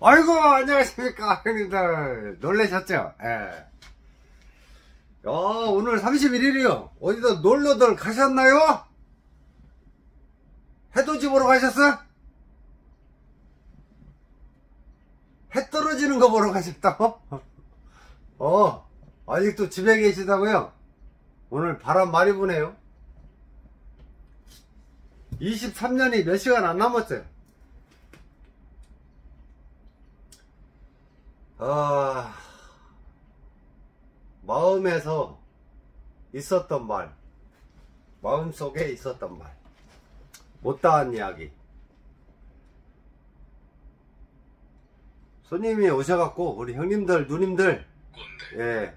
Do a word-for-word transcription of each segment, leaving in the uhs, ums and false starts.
아이고, 안녕하십니까, 형님들. 놀라셨죠? 예. 야, 오늘 삼십일 일이요. 어디다 놀러들 가셨나요? 해돋이 보러 가셨어? 해 떨어지는 거 보러 가셨다고? 어, 아직도 집에 계시다고요? 오늘 바람 많이 부네요. 이십삼 년이 몇 시간 안 남았어요. 아, 마음에서 있었던 말, 마음속에 있었던 말, 못다한 이야기. 손님이 오셔갖고 우리 형님들 누님들 예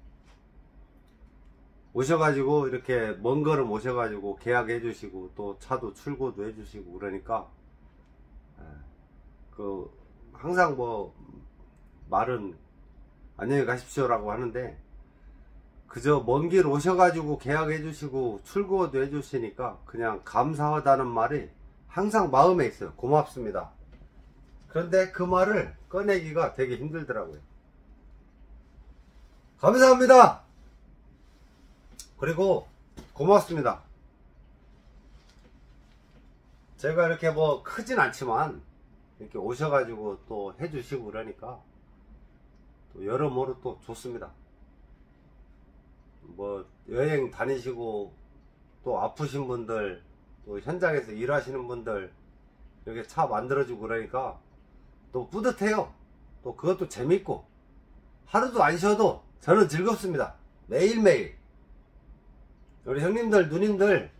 오셔가지고 이렇게 먼 걸음 오셔가지고 계약해 주시고 또 차도 출고도 해주시고 그러니까 예, 그 항상 뭐 말은 안녕히 가십시오 라고 하는데 그저 먼 길 오셔가지고 계약해 주시고 출고도 해 주시니까 그냥 감사하다는 말이 항상 마음에 있어요. 고맙습니다. 그런데 그 말을 꺼내기가 되게 힘들더라고요. 감사합니다. 그리고 고맙습니다. 제가 이렇게 뭐 크진 않지만 이렇게 오셔가지고 또 해주시고 그러니까 또 여러모로 또 좋습니다. 뭐 여행 다니시고 또 아프신 분들 또 현장에서 일하시는 분들 이렇게 차 만들어주고 그러니까 또 뿌듯해요. 또 그것도 재밌고 하루도 안 쉬어도 저는 즐겁습니다. 매일매일 우리 형님들 누님들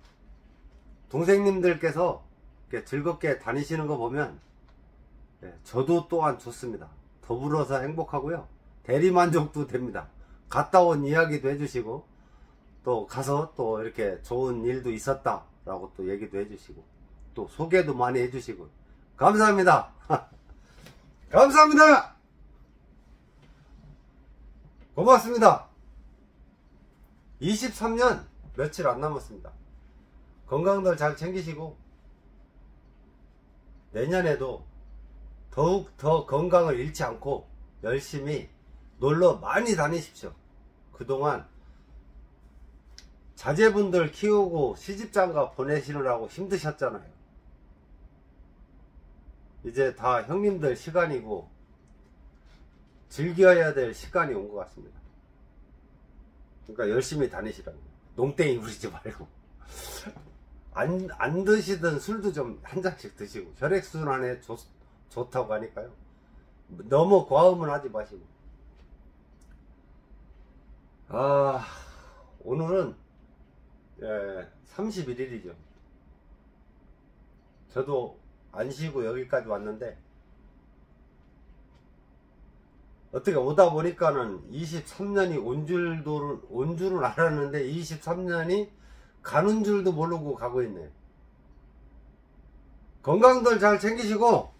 동생님들께서 이렇게 즐겁게 다니시는 거 보면 네, 저도 또한 좋습니다. 더불어서 행복하고요. 대리만족도 됩니다. 갔다 온 이야기도 해주시고 또 가서 또 이렇게 좋은 일도 있었다 라고 또 얘기도 해주시고 또 소개도 많이 해주시고 감사합니다. 감사합니다. 고맙습니다. 이십삼 년 며칠 안 남았습니다. 건강들 잘 챙기시고 내년에도 더욱 더 건강을 잃지 않고 열심히 놀러 많이 다니십시오. 그동안 자제분들 키우고 시집장가 보내시느라고 힘드셨잖아요. 이제 다 형님들 시간이고 즐겨야 될 시간이 온 것 같습니다. 그러니까 열심히 다니시라고. 농땡이 부리지 말고 안, 안 드시던 술도 좀 한 잔씩 드시고 혈액순환에 좋, 좋다고 하니까요. 너무 과음은 하지 마시고. 아, 오늘은 예, 삼십일 일이죠. 저도 안 쉬고 여기까지 왔는데 어떻게 오다 보니까는 이십삼 년이 온 줄도 온 줄은 알았는데 이십삼 년이 가는 줄도 모르고 가고 있네요. 건강들 잘 챙기시고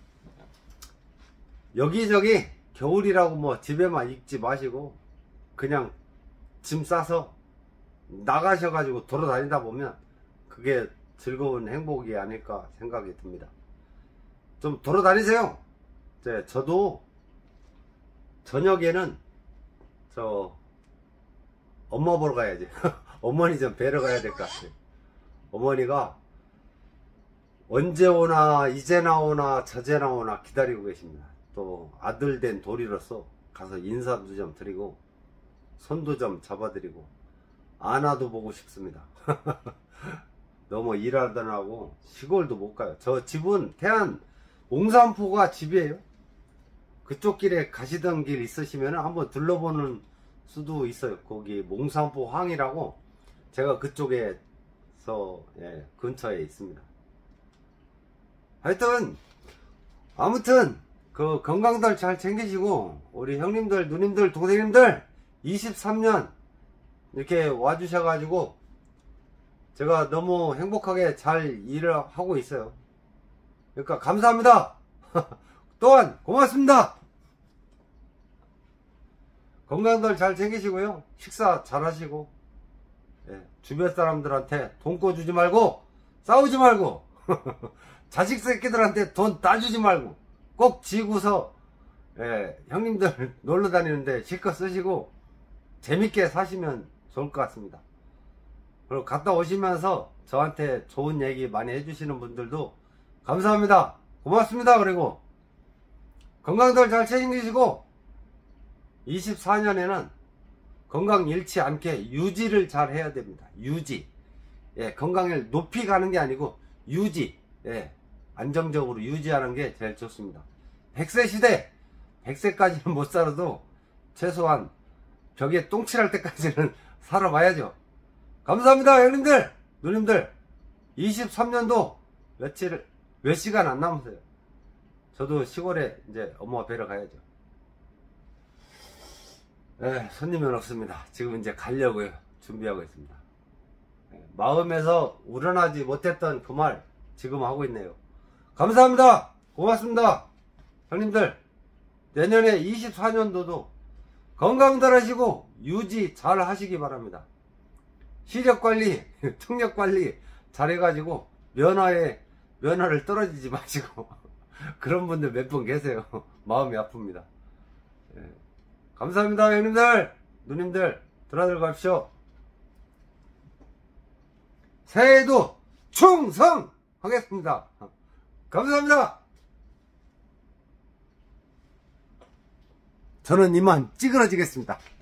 여기저기 겨울이라고 뭐 집에만 있지 마시고 그냥 짐 싸서 나가셔가지고 돌아다니다 보면 그게 즐거운 행복이 아닐까 생각이 듭니다. 좀 돌아다니세요. 네, 저도 저녁에는 저 엄마 보러 가야지. 어머니 좀 뵈러 가야 될 것 같아요. 어머니가 언제 오나 이제 나오나 저제 나오나 기다리고 계십니다. 또 아들 된 도리로서 가서 인사도 좀 드리고 손도 좀 잡아드리고 안아도 보고 싶습니다. 너무 일하느라고 시골도 못 가요. 저 집은 태안 옹산포가 집이에요. 그쪽 길에 가시던 길 있으시면 한번 둘러보는 수도 있어요. 거기 몽산포 항이라고 제가 그쪽에서 예, 근처에 있습니다. 하여튼 아무튼 그 건강들 잘 챙기시고 우리 형님들 누님들 동생님들 이십삼 년 이렇게 와주셔가지고 제가 너무 행복하게 잘 일을 하고 있어요. 그러니까 감사합니다. 또한 고맙습니다. 건강들 잘 챙기시고요. 식사 잘 하시고 예, 주변 사람들한테 돈 꿔주지 말고 싸우지 말고 자식 새끼들한테 돈 따주지 말고 꼭 지고서 예, 형님들 놀러 다니는데 실컷 쓰시고 재밌게 사시면 좋을 것 같습니다. 그리고 갔다 오시면서 저한테 좋은 얘기 많이 해주시는 분들도 감사합니다. 고맙습니다. 그리고 건강들 잘 책임지시고 이십사 년에는 건강 잃지 않게 유지를 잘 해야 됩니다. 유지. 예, 건강을 높이 가는 게 아니고 유지. 예, 안정적으로 유지하는 게 제일 좋습니다. 백 세 시대, 백 세까지는 못 살아도 최소한 벽에 똥칠할 때까지는 살아봐야죠. 감사합니다, 형님들, 누님들. 이십삼 년도 며칠, 몇 시간 안 남았어요. 저도 시골에 이제 엄마 뵈러 가야죠. 네, 손님은 없습니다. 지금 이제 가려고요. 준비하고 있습니다. 네, 마음에서 우러나지 못했던 그 말 지금 하고 있네요. 감사합니다. 고맙습니다. 형님들, 내년에 이십사 년도도 건강들 하시고 유지 잘 하시기 바랍니다. 시력관리, 청력관리 잘 해가지고 면허에 면허를 떨어지지 마시고 그런 분들 몇 분 계세요. 마음이 아픕니다. 네. 감사합니다, 형님들, 누님들. 들어들 가십시오. 새해에도 충성하겠습니다. 감사합니다. 저는 이만 찌그러지겠습니다.